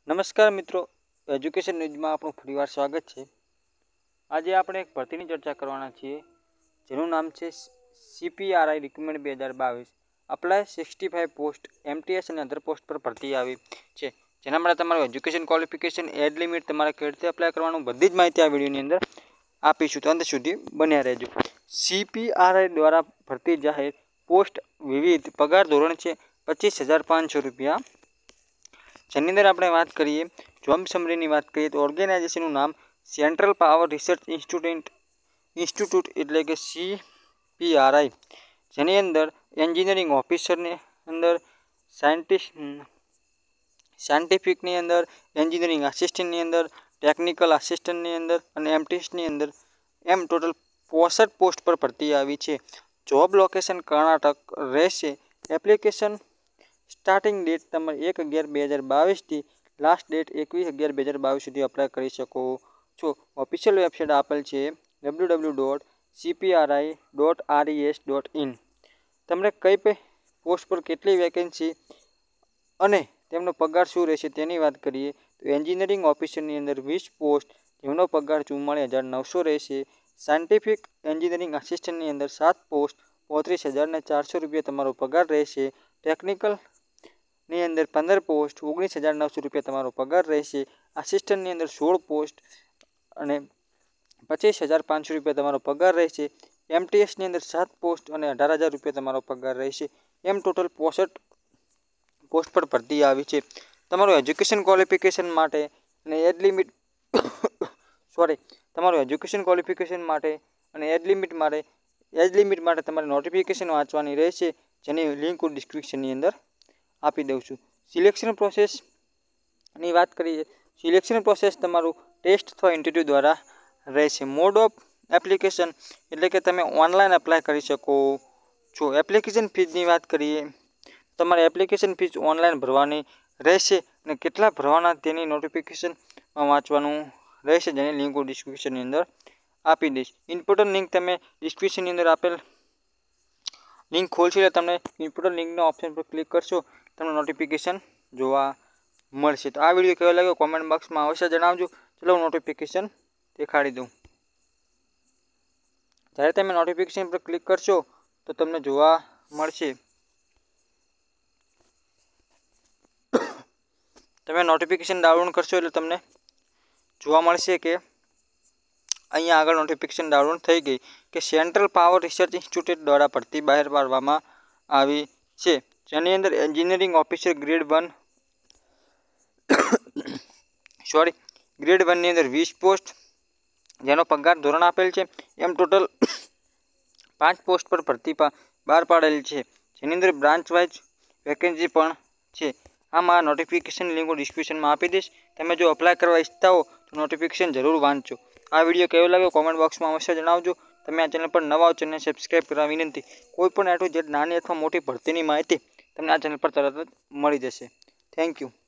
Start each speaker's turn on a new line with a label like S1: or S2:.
S1: નમસ્કાર મિત્રો, એજ્યુકેશન ન્યૂઝમાં આપણું ફરીવાર સ્વાગત છે। આજે આપણે એક ભરતીની ચર્ચા કરવાના છીએ જેનું નામ છે CPRI recruitment 2022। Apply 65 post MTS અને અધર પોસ્ટ પર ભરતી આવી છે, જેના માટે તમારું એજ્યુકેશન ક્વોલિફિકેશન, એજ લિમિટ, તમારે કેવી રીતે અપ્લાય કરવાનું, બધી જ માહિતી આ વિડીયોની અંદર આપીશું, તો અંત સુધી બન્યા રહેજો। CPRI દ્વારા ભરતી જાહેર પોસ્ટ વિવિધ પગાર ધોરણ છે 25,500 રૂપિયા। જેની અંદર આપણે વાત કરીએ જોબ સમરીની વાત કરીએ તો ઓર્ગેનાઇઝેશનનું નામ સેન્ટ્રલ પાવર રિસર્ચ ઇન્સ્ટિટ્યૂટ એટલે કે CPRI, જેની અંદર એન્જિનિયરિંગ ઓફિસરની અંદર, સાયન્ટિફિકની અંદર, એન્જિનિયરિંગ આસિસ્ટન્ટની અંદર, ટેકનિકલ આસિસ્ટન્ટની અંદર અને MTSની અંદર એમ ટોટલ 65 પોસ્ટ પર ભરતી આવી છે। જોબ લોકેશન કર્ણાટક રહેશે। એપ્લિકેશન સ્ટાર્ટિંગ ડેટ તમારે 1/11/2022 થી લાસ્ટ ડેટ 21/11/2022 સુધી અપ્લાય કરી શકો છો। ઓફિશિયલ વેબસાઇટ આપેલ છે www.cpri.res.in। તમને કઈ પોસ્ટ પર કેટલી વેકેન્સી અને તેમનો પગાર શું રહેશે તેની વાત કરીએ તો એન્જિનિયરિંગ ઓફિસરની અંદર 20 પોસ્ટ, જેમનો પગાર 44,900 રહેશે। સાયન્ટિફિક એન્જિનિયરિંગ આસિસ્ટન્ટની અંદર 7 પોસ્ટ, 35,400 રૂપિયા તમારો પગાર રહેશે। ટેકનિકલ ની અંદર 15 પોસ્ટ, 19,900 રૂપિયા તમારો પગાર રહેશે। આસિસ્ટન્ટની અંદર 16 પોસ્ટ અને 25,500 રૂપિયા તમારો પગાર રહેશે। MTSની અંદર 7 પોસ્ટ અને 18,000 રૂપિયા તમારો પગાર રહેશે। એમ ટોટલ 65 પોસ્ટ પર ભરતી આવી છે। તમારું એજ્યુકેશન ક્વોલિફિકેશન માટે અને એજ લિમિટ તમારું એજ્યુકેશન ક્વોલિફિકેશન માટે અને એજ લિમિટ માટે તમારે નોટિફિકેશન વાંચવાની રહેશે, જેની લિંક હું ડિસ્ક્રિપ્શનની અંદર આપી દઉં છું। સિલેક્શન પ્રોસેસની વાત કરીએ, સિલેક્શન પ્રોસેસ તમારું ટેસ્ટ અથવા ઇન્ટરવ્યૂ દ્વારા રહેશે। મોડ ઓફ એપ્લિકેશન એટલે કે તમે ઓનલાઈન અપ્લાય કરી શકો છો। એપ્લિકેશન ફીઝની વાત કરીએ, તમારે એપ્લિકેશન ફીઝ ઓનલાઈન ભરવાની રહેશે અને કેટલા ભરવાના તેની નોટિફિકેશનમાં વાંચવાનું રહેશે, જેની લિંક હું ડિસ્ક્રિપ્શનની અંદર આપી દઈશ। ઇમ્પોર્ટન્ટ લિંક તમે ડિસ્ક્રિપ્શનની અંદર આપેલ લિંક ખોલશો એટલે તમને ઇમ્પોર્ટન્ટ લિંકના ઓપ્શન પર ક્લિક કરશો, તમને નોટિફિકેશન જોવા મળશે। તો આ વિડીયો કેવો લાગ્યો કોમેન્ટ બોક્સમાં અવશ્ય જણાવજો। ચલો હું નોટિફિકેશન દેખાડી દઉં। જ્યારે તમે નોટિફિકેશન પર ક્લિક કરશો તો તમને જોવા મળશે, તમે નોટિફિકેશન ડાઉનલોડ કરશો એટલે તમને જોવા મળશે કે અહીંયા આગળ નોટિફિકેશન ડાઉનલોડ થઈ ગઈ કે સેન્ટ્રલ પાવર રિસર્ચ ઇન્સ્ટિટ્યૂટ દ્વારા ભરતી બહાર પાડવામાં આવી છે, જેની અંદર એન્જિનિયરિંગ ઓફિસર ગ્રેડ 1ની અંદર 20 પોસ્ટ, જેનો પગાર ધોરણ આપેલ છે। એમ ટોટલ 5 પોસ્ટ પર ભરતી બહાર પાડેલ છે, જેની અંદર બ્રાન્ચ વાઇઝ વેકેન્સી પણ છે। આમાં નોટિફિકેશન લિંક હું ડિસ્ક્રિપ્શનમાં આપી દઈશ। તમે જો અપ્લાય કરવા ઈચ્છતા હો તો નોટિફિકેશન જરૂર વાંચજો। આ વિડીયો કેવો લાગ્યો કોમેન્ટ બોક્સમાં અવશ્ય જણાવજો। તમે આ ચેનલ પર નવા હો, ચેનલ સબસ્ક્રાઈબ કરવા વિનંતી। કોઈ પણ નાની અથવા મોટી ભરતીની માહિતી તમને આ ચેનલ પર તરત જ મળી જશે। Thank you.